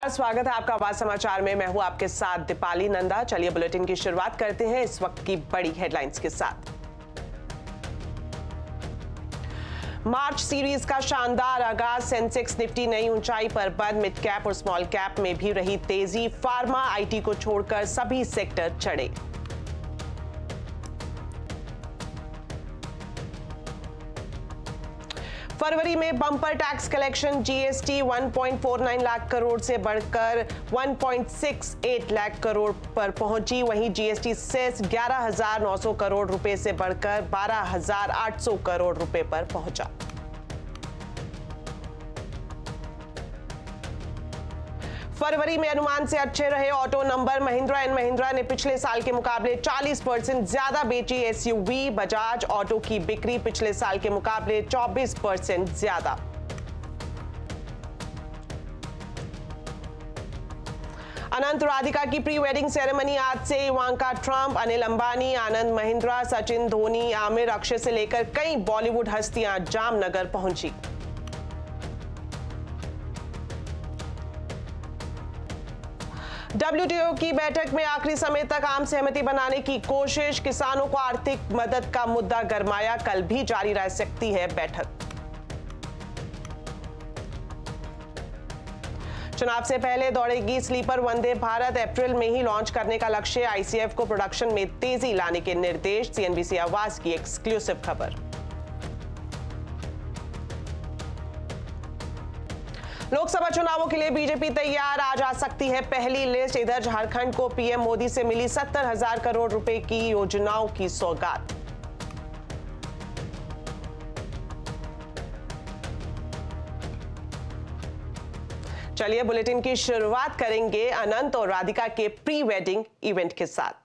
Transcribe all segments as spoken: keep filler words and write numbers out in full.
स्वागत है आपका आवाज समाचार में। मैं हूं आपके साथ दीपाली नंदा। चलिए बुलेटिन की शुरुआत करते हैं इस वक्त की बड़ी हेडलाइंस के साथ। मार्च सीरीज का शानदार आगाज, सेंसेक्स निफ्टी नई ऊंचाई पर बंद। मिड कैप और स्मॉल कैप में भी रही तेजी। फार्मा, आईटी को छोड़कर सभी सेक्टर चढ़े। फरवरी में बम्पर टैक्स कलेक्शन, जीएसटी एक पॉइंट चार नौ लाख करोड़ से बढ़कर एक पॉइंट छह आठ लाख करोड़ पर पहुंची। वहीं जीएसटी सेस ग्यारह हज़ार नौ सौ करोड़ रुपए से बढ़कर बारह हज़ार आठ सौ करोड़ रुपए पर पहुंचा। फरवरी में अनुमान से अच्छे रहे auto number. Mahindra and Mahindra ने पिछले साल के मुकाबले चालीस परसेंट ज्यादा बेची एसयूवी। बजाज ऑटो की बिक्री पिछले साल के मुकाबले चौबीस परसेंट ज्यादा। अनंत राधिका की प्री वेडिंग सेरेमनी आज से। इवांका ट्रंप, अनिल अंबानी, आनंद महिंद्रा, सचिन, धोनी, आमिर, अक्षय से लेकर कई बॉलीवुड हस्तियां जामनगर पहुंची। डब्ल्यूटीओ की बैठक में आखिरी समय तक आम सहमति बनाने की कोशिश। किसानों को आर्थिक मदद का मुद्दा गरमाया। कल भी जारी रह सकती है बैठक। चुनाव से पहले दौड़ेगी स्लीपर वंदे भारत। अप्रैल में ही लॉन्च करने का लक्ष्य। आईसीएफ को प्रोडक्शन में तेजी लाने के निर्देश। सीएनबीसी आवाज की एक्सक्लूसिव खबर। लोकसभा चुनावों के लिए बीजेपी तैयार। आज आ सकती है पहली लिस्ट। इधर झारखंड को पीएम मोदी से मिली सत्तर हजार करोड़ रुपए की योजनाओं की सौगात। चलिए बुलेटिन की शुरुआत करेंगे अनंत और राधिका के प्री वेडिंग इवेंट के साथ।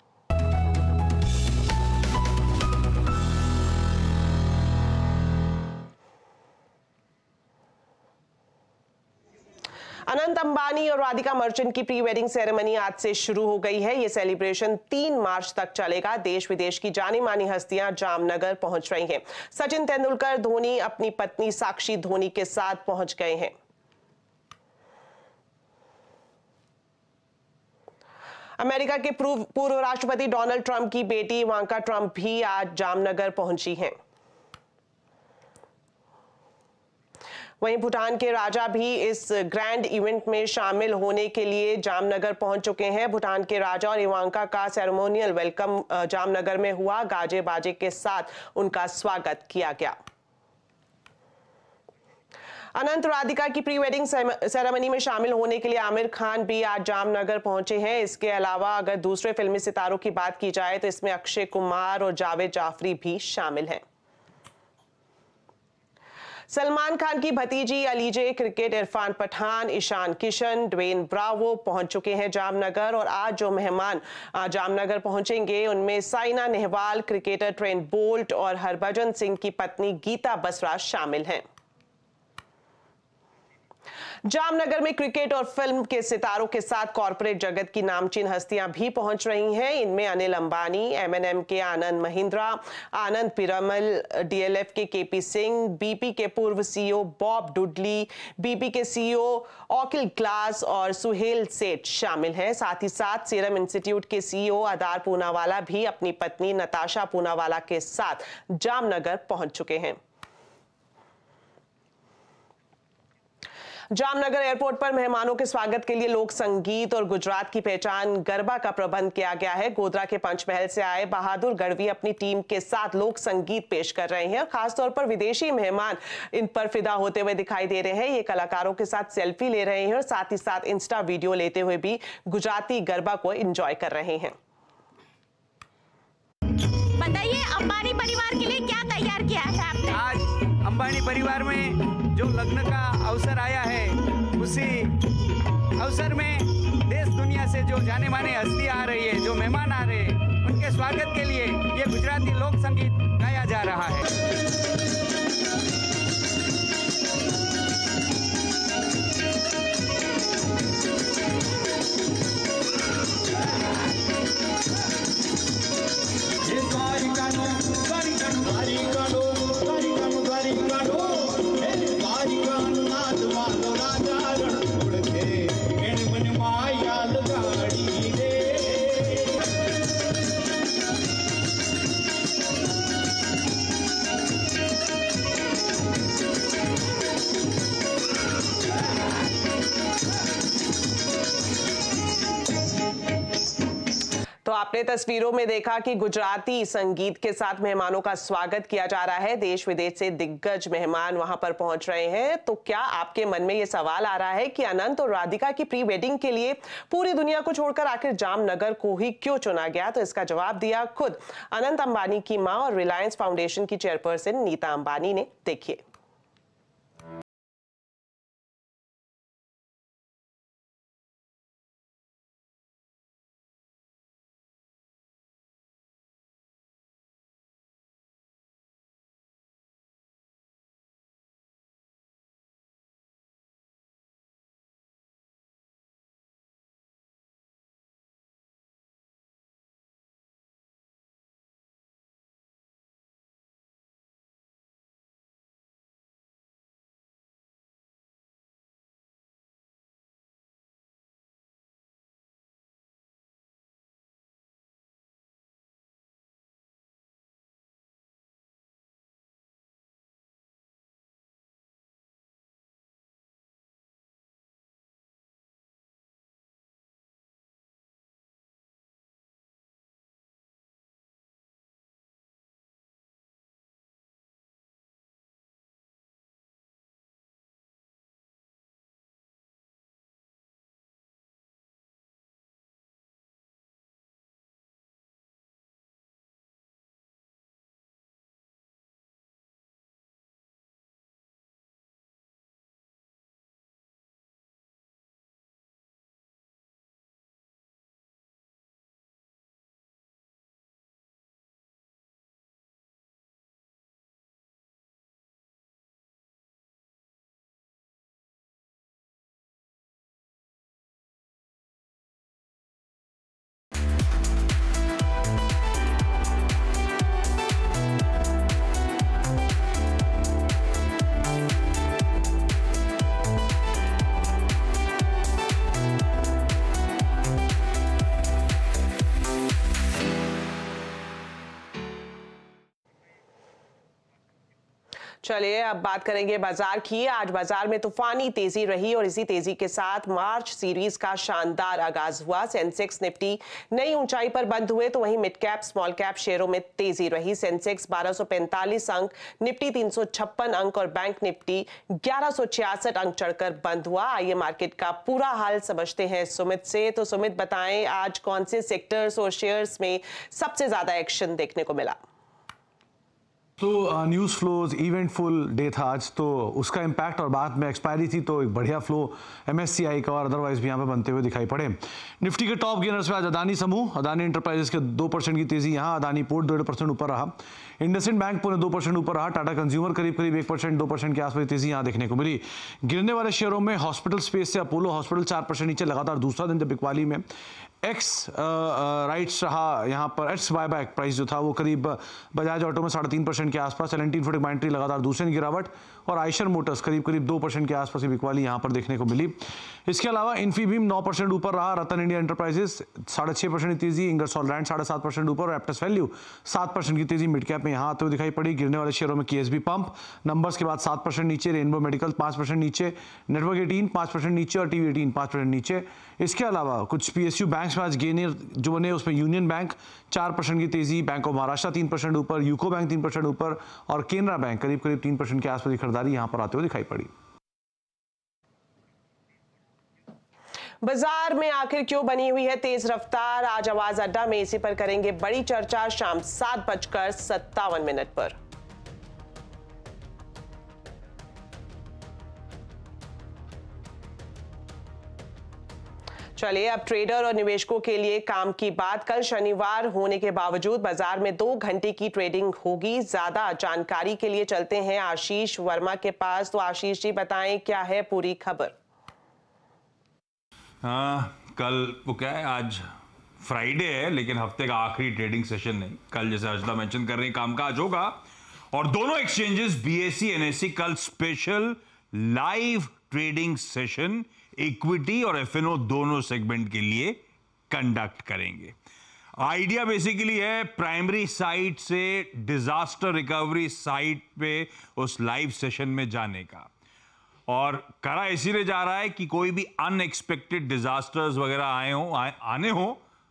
अनंत अंबानी और राधिका मर्चेंट की प्री वेडिंग सेरेमनी आज से शुरू हो गई है। ये सेलिब्रेशन तीन मार्च तक चलेगा। देश विदेश की जानी मानी हस्तियां जामनगर पहुंच रही हैं। सचिन तेंदुलकर, धोनी अपनी पत्नी साक्षी धोनी के साथ पहुंच गए हैं। अमेरिका के पूर्व राष्ट्रपति डोनाल्ड ट्रंप की बेटी इवांका ट्रंप भी आज जामनगर पहुंची हैं। वहीं भूटान के राजा भी इस ग्रैंड इवेंट में शामिल होने के लिए जामनगर पहुंच चुके हैं। भूटान के राजा और इवांका का सेरेमोनियल वेलकम जामनगर में हुआ। गाजे बाजे के साथ उनका स्वागत किया गया। अनंत राधिका की प्री वेडिंग सेरेमनी में शामिल होने के लिए आमिर खान भी आज जामनगर पहुंचे हैं। इसके अलावा अगर दूसरे फिल्मी सितारों की बात की जाए तो इसमें अक्षय कुमार और जावेद जाफरी भी शामिल हैं। सलमान खान की भतीजी Alizeh cricket, Irfan Pathan, Ishan Kishan, Dwayne Bravo पहुंच चुके हैं जामनगर। और आज जो मेहमान जामनगर पहुंचेंगे उनमें Saina Nehwal, cricketer Trent Boult और हरभजन सिंह की पत्नी गीता बसरा शामिल हैं। जामनगर में क्रिकेट और फिल्म के सितारों के साथ कॉर्पोरेट जगत की नामचीन हस्तियां भी पहुंच रही हैं। इनमें अनिल अंबानी, एमएनएम के आनंद महिंद्रा, आनंद पिरामल, डीएलएफ के केपी सिंह, बीपी के पूर्व सीईओ बॉब डुडली, बीपी के सीईओ ऑकिल ग्लास और सुहेल सेठ शामिल हैं। साथ ही साथ सीरम इंस्टीट्यूट के सीईओ अदार पूनावाला भी अपनी पत्नी नताशा पूनावाला के साथ जामनगर पहुंच चुके हैं। जामनगर एयरपोर्ट पर मेहमानों के स्वागत के लिए लोक संगीत और गुजरात की पहचान गरबा का प्रबंध किया गया है। गोधरा के पंचमहल से आए बहादुर गढ़वी अपनी टीम के साथ लोक संगीत पेश कर रहे हैं और खासतौर पर विदेशी मेहमान इन पर फिदा होते हुए दिखाई दे रहे हैं। ये कलाकारों के साथ सेल्फी ले रहे हैं और साथ ही साथ इंस्टा वीडियो लेते हुए भी गुजराती गरबा को एंजॉय कर रहे हैं। बताइए अंबानी परिवार के लिए क्या तैयार किया है आपने? आज अंबानी परिवार में जो लग्न का अवसर आया है, उसी अवसर में देश दुनिया से जो जाने माने हस्ती आ रही है, जो मेहमान आ रहे हैं, उनके स्वागत के लिए ये गुजराती लोक संगीत गाया जा रहा है। Hey, आपने तस्वीरों में देखा कि गुजराती संगीत के साथ मेहमानों का स्वागत किया जा रहा है। देश विदेश से दिग्गज मेहमान वहां पर पहुंच रहे हैं। तो क्या आपके मन में ये सवाल आ रहा है कि अनंत और राधिका की प्री वेडिंग के लिए पूरी दुनिया को छोड़कर आखिर जामनगर को ही क्यों चुना गया? तो इसका जवाब दिया खुद अनंत अंबानी की मां और रिलायंस फाउंडेशन की चेयरपर्सन नीता अंबानी ने। देखिए। चलिए अब बात करेंगे बाजार की। आज बाजार में तूफानी तेजी रही और इसी तेजी के साथ मार्च सीरीज का शानदार आगाज हुआ। सेंसेक्स निफ्टी नई ऊंचाई पर बंद हुए तो वहीं मिड कैप स्मॉल कैप शेयरों में तेजी रही। सेंसेक्स बारह सौ पैंतालीस अंक, निफ्टी तीन सौ छप्पन अंक और बैंक निफ्टी ग्यारह सौ छियासठ अंक चढ़कर बंद हुआ। आइए मार्केट का पूरा हाल समझते हैं सुमित से। तो सुमित बताएं, आज कौन से सेक्टर्स और शेयर्स में सबसे ज्यादा एक्शन देखने को मिला? तो न्यूज़ फ्लोज इवेंटफुल डे था आज, तो उसका इम्पैक्ट और बाद में एक्सपायरी थी तो एक बढ़िया फ्लो एमएससीआई का और अदरवाइज भी यहाँ पे बनते हुए दिखाई पड़े। निफ्टी के टॉप गेनर्स में आज अदानी समूह, अदानी एंटरप्राइजेस के दो परसेंट की तेजी यहाँ, अदानी पोर्ट डेढ़ परसेंट ऊपर रहा, इंडसइंड बैंक पौने दो परसेंट ऊपर रहा, टाटा कंज्यूमर करीब करीब एक परसेंट दो परसेंट के आसपास तेजी यहाँ देखने को मिली। गिरने वाले शेयरों में हॉस्पिटल स्पेस से अपोलो हॉस्पिटल चार परसेंट नीचे, लगातार दूसरा दिन जब बिकवाली में एक्स राइट्स रहा यहाँ पर, एक्स बायबैक प्राइस जो था वो करीब बजाज ऑटो में साढ़े तीन परसेंट के आसपास, एल एंड टी इन्फोटेक लगातार दूसरे दिन गिरावट और आयशर मोटर्स करीब करीब दो परसेंट के आसपास की बिकवाली यहाँ पर देखने को मिली। इसके अलावा इन्फीबीम नौ परसेंट ऊपर रहा, रतन इंडिया एंटरप्राइजेस साढ़े छः परसेंट की तेजी, इंगरसॉल रैंड साढ़े सात परसेंट ऊपर और एप्टस वैल्यू सात परसेंट की तेजी मिड कैप में यहाँ आते हुए दिखाई पड़ी। गिरने वाले शेयरों में केएसबी पंप नंबर्स के बाद सात परसेंट नीचे, रेनबो मेडिकल पाँच परसेंट नीचे, नेटवर्क एटीन पाँच परसेंट नीचे और टीवी एटीन पाँच परसेंट नीचे। इसके अलावा कुछ पीएसयू बैंक्स में आज गेनर जो बने उसमें यूनियन बैंक चार परसेंट की तेजी, बैंक ऑफ महाराष्ट्र तीन परसेंट ऊपर, यूको बैंक तीन परसेंट ऊपर और केनरा बैंक करीब करीब तीन परसेंट के आसपास की खरीदारी यहां पर आते हुए दिखाई पड़ी। बाजार में आखिर क्यों बनी हुई है तेज रफ्तार? आज आवाज अड्डा में इसी पर करेंगे बड़ी चर्चा शाम सात बजकर सत्तावन मिनट पर। चलिए अब ट्रेडर और निवेशकों के लिए काम की बात। कल शनिवार होने के बावजूद बाजार में दो घंटे की ट्रेडिंग होगी। ज्यादा जानकारी के लिए चलते हैं आशीष वर्मा के पास। तो आशीष जी बताएं क्या है पूरी खबर? हाँ, कल वो क्या है, आज फ्राइडे है लेकिन हफ्ते का आखिरी ट्रेडिंग सेशन नहीं। कल जैसे अर्चना मेंशन कर रही कामकाज होगा और दोनों एक्सचेंजेस बीएसई एनएसई कल special live trading session equity और एफएनओ दोनों सेगमेंट के लिए कंडक्ट करेंगे। आइडिया बेसिकली है प्राइमरी साइट से डिजास्टर रिकवरी साइट पे उस लाइव सेशन में जाने का, और करा इसीलिए जा रहा है कि कोई भी अनएक्सपेक्टेड डिजास्टर्स वगैरह आए हो आ, आने हो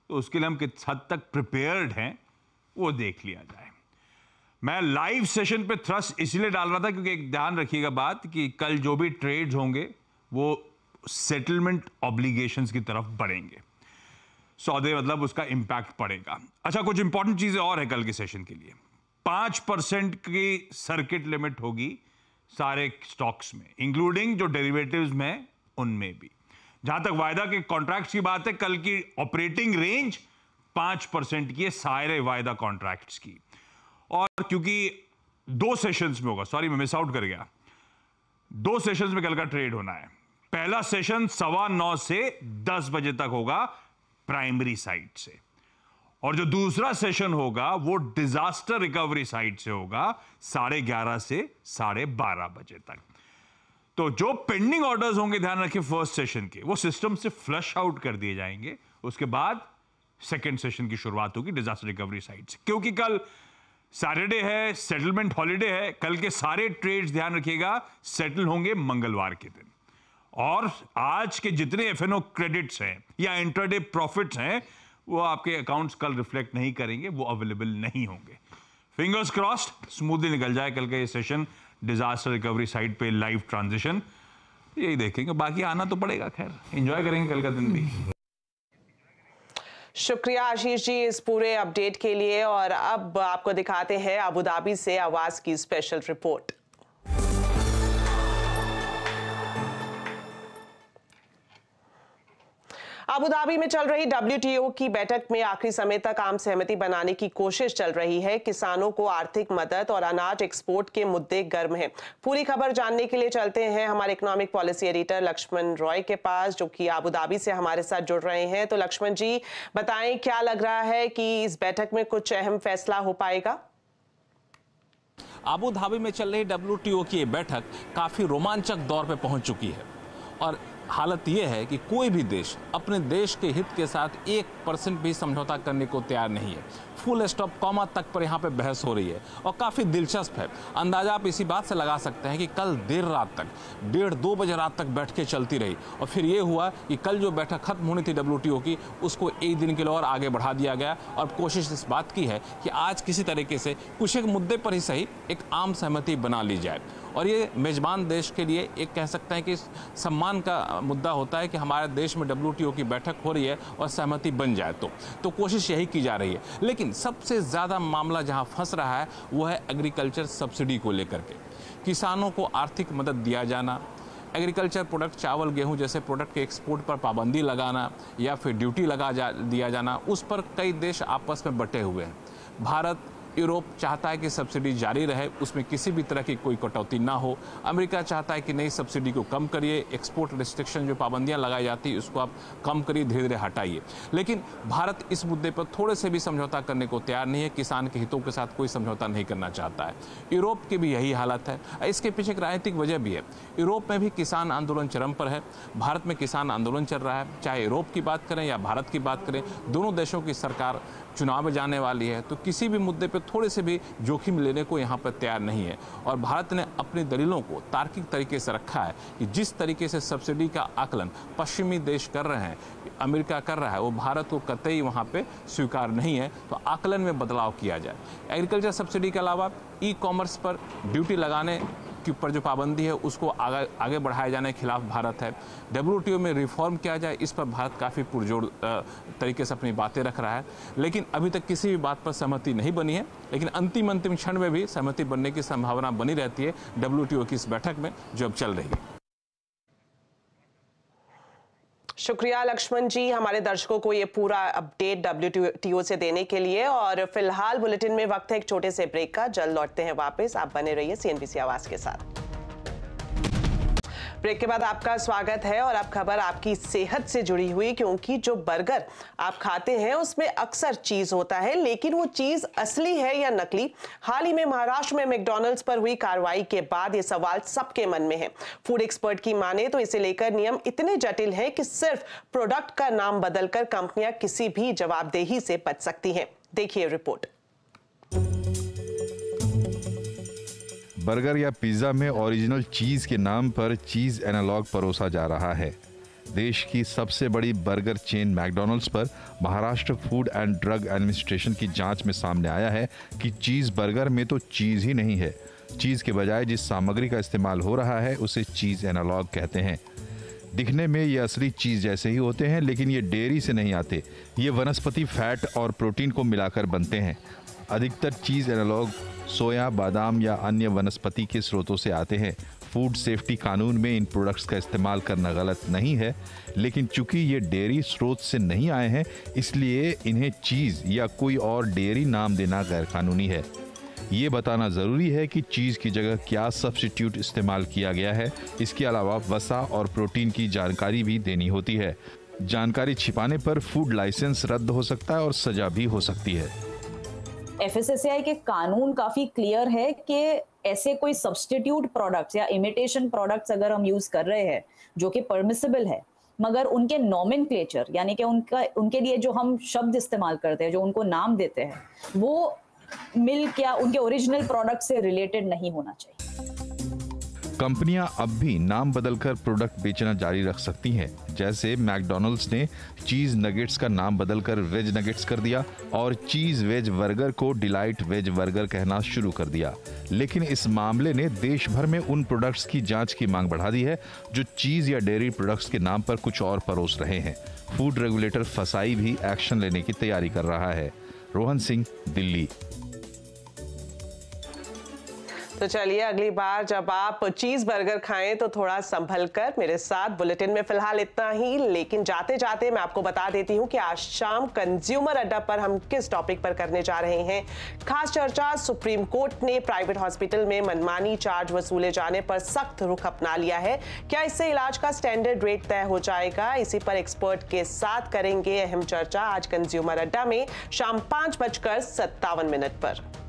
तो उसके लिए हम किस हद तक प्रिपेयर्ड हैं वो देख लिया जाए। मैं लाइव सेशन पे थ्रस्ट इसलिए डाल रहा था क्योंकि एक ध्यान रखिएगा बात कि कल जो भी ट्रेड्स होंगे वो सेटलमेंट ऑब्लिगेशंस की तरफ बढ़ेंगे, सौदे मतलब उसका इंपैक्ट पड़ेगा। अच्छा, कुछ इंपॉर्टेंट चीजें और है कल के सेशन के लिए। पांच परसेंट की सर्किट लिमिट होगी सारे स्टॉक्स में, इंक्लूडिंग जो डेरिवेटिव्स में उनमें भी। जहां तक वायदा के कॉन्ट्रैक्ट्स की बात है, कल की ऑपरेटिंग रेंज पांच परसेंट की है सारे वायदा कॉन्ट्रैक्ट्स की। और क्योंकि दो सेशंस में होगा, सॉरी मैं मिस आउट कर गया, दो सेशंस में कल का ट्रेड होना है। पहला सेशन सवा नौ से दस बजे तक होगा प्राइमरी साइड से, और जो दूसरा सेशन होगा वो डिजास्टर रिकवरी साइड से होगा साढ़े ग्यारह से साढ़े बारह बजे तक। तो जो पेंडिंग ऑर्डर्स होंगे, ध्यान रखिए फर्स्ट सेशन के, वो सिस्टम से फ्लश आउट कर दिए जाएंगे। उसके बाद सेकेंड सेशन की शुरुआत होगी डिजास्टर रिकवरी साइड से। क्योंकि कल सैटरडे है, सेटलमेंट हॉलीडे है, कल के सारे ट्रेड्स ध्यान रखिएगा सेटल होंगे मंगलवार के दिन। और आज के जितने एफएनओ क्रेडिट्स हैं या इंट्राडे प्रॉफिट्स हैं वो आपके अकाउंट्स कल रिफ्लेक्ट नहीं करेंगे, वो अवेलेबल नहीं होंगे। फिंगर्स क्रॉस्ड स्मूथली निकल जाए कल का ये सेशन, डिजास्टर रिकवरी साइड पे लाइव ट्रांजिशन, यही देखेंगे। बाकी आना तो पड़ेगा, खैर एंजॉय करेंगे कल का दिन भी। शुक्रिया आशीष जी इस पूरे अपडेट के लिए। और अब आपको दिखाते हैं अबू धाबी से आवाज की स्पेशल रिपोर्ट। अबू धाबी में चल रही डब्ल्यूटीओ की बैठक में आखिरी समय तक आम सहमति बनाने की कोशिश चल रही है। किसानों को आर्थिक मदद और अनाज एक्सपोर्ट के मुद्दे गर्म हैं। पूरी खबर जानने के लिए चलते हैं हमारे economic policy editor Lakshman Roy के पास, जो कि अबू धाबी से हमारे साथ जुड़ रहे हैं। तो लक्ष्मण जी बताएं, क्या लग रहा है कि इस बैठक में कुछ अहम फैसला हो पाएगा? अबू धाबी में चल रही डब्ल्यूटीओ की ये बैठक काफी रोमांचक दौर पे पहुंच चुकी है और हालत यह है कि कोई भी देश अपने देश के हित के साथ एक परसेंट भी समझौता करने को तैयार नहीं है। फुल स्टॉप कॉमा तक पर यहाँ पे बहस हो रही है और काफ़ी दिलचस्प है। अंदाजा आप इसी बात से लगा सकते हैं कि कल देर रात तक, डेढ़ दो बजे रात तक बैठ के चलती रही और फिर ये हुआ कि कल जो बैठक खत्म होनी थी डब्ल्यूटीओ की, उसको एक दिन के लिए और आगे बढ़ा दिया गया और कोशिश इस बात की है कि आज किसी तरीके से कुछ एक मुद्दे पर ही सही एक आम सहमति बना ली जाए। और ये मेजबान देश के लिए एक कह सकते हैं कि सम्मान का मुद्दा होता है कि हमारे देश में डब्ल्यूटीओ की बैठक हो रही है और सहमति बन जाए तो तो कोशिश यही की जा रही है। लेकिन सबसे ज़्यादा मामला जहां फंस रहा है वो है एग्रीकल्चर सब्सिडी को लेकर के। किसानों को आर्थिक मदद दिया जाना, एग्रीकल्चर प्रोडक्ट चावल गेहूं जैसे प्रोडक्ट के एक्सपोर्ट पर पाबंदी लगाना या फिर ड्यूटी लगा जा दिया जाना, उस पर कई देश आपस में बटे हुए हैं। भारत, यूरोप चाहता है कि सब्सिडी जारी रहे, उसमें किसी भी तरह की कोई कटौती ना हो। अमेरिका चाहता है कि नई सब्सिडी को कम करिए, एक्सपोर्ट रिस्ट्रिक्शन जो पाबंदियां लगाई जाती है उसको आप कम करिए, धीरे धीरे हटाइए। लेकिन भारत इस मुद्दे पर थोड़े से भी समझौता करने को तैयार नहीं है, किसान के हितों के साथ कोई समझौता नहीं करना चाहता है। यूरोप की भी यही हालत है। इसके पीछे एक राजनीतिक वजह भी है। यूरोप में भी किसान आंदोलन चरम पर है, भारत में किसान आंदोलन चल रहा है। चाहे यूरोप की बात करें या भारत की बात करें, दोनों देशों की सरकार चुनाव में जाने वाली है, तो किसी भी मुद्दे पर थोड़े से भी जोखिम लेने को यहाँ पर तैयार नहीं है। और भारत ने अपनी दलीलों को तार्किक तरीके से रखा है कि जिस तरीके से सब्सिडी का आकलन पश्चिमी देश कर रहे हैं, अमेरिका कर रहा है, वो भारत को कतई वहाँ पे स्वीकार नहीं है। तो आकलन में बदलाव किया जाए। एग्रीकल्चर सब्सिडी के अलावा ई कॉमर्स पर ड्यूटी लगाने के ऊपर जो पाबंदी है उसको आगे आगे बढ़ाए जाने के खिलाफ भारत है। डब्ल्यूटीओ में रिफॉर्म किया जाए, इस पर भारत काफ़ी पुरजोर तरीके से अपनी बातें रख रहा है। लेकिन अभी तक किसी भी बात पर सहमति नहीं बनी है। लेकिन अंतिम अंतिम क्षण में भी सहमति बनने की संभावना बनी रहती है डब्ल्यूटीओ की इस बैठक में जो अब चल रही है। शुक्रिया लक्ष्मण जी हमारे दर्शकों को ये पूरा अपडेट डब्ल्यूटीओ से देने के लिए। और फिलहाल बुलेटिन में वक्त है एक छोटे से ब्रेक का, जल्द लौटते हैं वापस। आप बने रहिए सीएनबीसी आवाज के साथ। ब्रेक के बाद आपका स्वागत है और अब खबर आपकी सेहत से जुड़ी हुई, क्योंकि जो बर्गर आप खाते हैं उसमें अक्सर चीज होता है, लेकिन वो चीज असली है या नकली? हाल ही में महाराष्ट्र में मैकडॉनल्ड्स पर हुई कार्रवाई के बाद ये सवाल सबके मन में है। फूड एक्सपर्ट की माने तो इसे लेकर नियम इतने जटिल हैं कि सिर्फ प्रोडक्ट का नाम बदलकर कंपनियां किसी भी जवाबदेही से बच सकती हैं। देखिए रिपोर्ट। बर्गर या पिज्जा में ओरिजिनल चीज के नाम पर चीज एनालॉग परोसा जा रहा है। देश की सबसे बड़ी बर्गर चेन मैकडॉनल्ड्स पर Maharashtra food and drug administration की जांच में सामने आया है कि चीज़ बर्गर में तो चीज़ ही नहीं है। चीज़ के बजाय जिस सामग्री का इस्तेमाल हो रहा है उसे चीज़ एनालॉग कहते हैं। दिखने में ये असली चीज़ जैसे ही होते हैं, लेकिन ये डेयरी से नहीं आते। ये वनस्पति फैट और प्रोटीन को मिलाकर बनते हैं। अधिकतर चीज़ एनालॉग सोया, बादाम या अन्य वनस्पति के स्रोतों से आते हैं। फूड सेफ्टी कानून में इन प्रोडक्ट्स का इस्तेमाल करना गलत नहीं है, लेकिन चूंकि ये डेयरी स्रोत से नहीं आए हैं, इसलिए इन्हें चीज़ या कोई और डेयरी नाम देना गैरकानूनी है। ये बताना ज़रूरी है कि चीज़ की जगह क्या सब्स्टिट्यूट इस्तेमाल किया गया है। इसके अलावा वसा और प्रोटीन की जानकारी भी देनी होती है। जानकारी छिपाने पर फूड लाइसेंस रद्द हो सकता है और सजा भी हो सकती है। F S S A I के कानून काफी क्लियर है कि ऐसे कोई सब्स्टिट्यूट प्रोडक्ट्स या इमिटेशन प्रोडक्ट्स अगर हम यूज कर रहे हैं जो कि परमिसिबल है, मगर उनके नॉमेनक्लेचर यानी कि उनका उनके लिए जो हम शब्द इस्तेमाल करते हैं, जो उनको नाम देते हैं, वो मिल्क या उनके ओरिजिनल प्रोडक्ट से रिलेटेड नहीं होना चाहिए। कंपनियां अब भी नाम बदलकर प्रोडक्ट बेचना जारी रख सकती हैं। जैसे मैकडॉनल्ड्स ने चीज नगेट्स का नाम बदलकर वेज नगेट्स कर दिया और चीज वेज बर्गर को डिलाइट वेज बर्गर कहना शुरू कर दिया। लेकिन इस मामले ने देश भर में उन प्रोडक्ट्स की जांच की मांग बढ़ा दी है जो चीज या डेयरी प्रोडक्ट्स के नाम पर कुछ और परोस रहे हैं। फूड रेगुलेटर फसाई भी एक्शन लेने की तैयारी कर रहा है। रोहन सिंह, दिल्ली। तो चलिए, अगली बार जब आप चीज बर्गर खाएं तो थोड़ा संभल कर। मेरे साथ बुलेटिन में फिलहाल इतना ही, लेकिन जाते जाते मैं आपको बता देती हूं कि आज शाम कंज्यूमर अड्डा पर हम किस टॉपिक पर करने जा रहे हैं। खास चर्चा, सुप्रीम कोर्ट ने प्राइवेट हॉस्पिटल में मनमानी चार्ज वसूले जाने पर सख्त रुख अपना लिया है। क्या इससे इलाज का स्टैंडर्ड रेट तय हो जाएगा? इसी पर एक्सपर्ट के साथ करेंगे अहम चर्चा आज कंज्यूमर अड्डा में शाम पांच बजकर सत्तावन मिनट पर।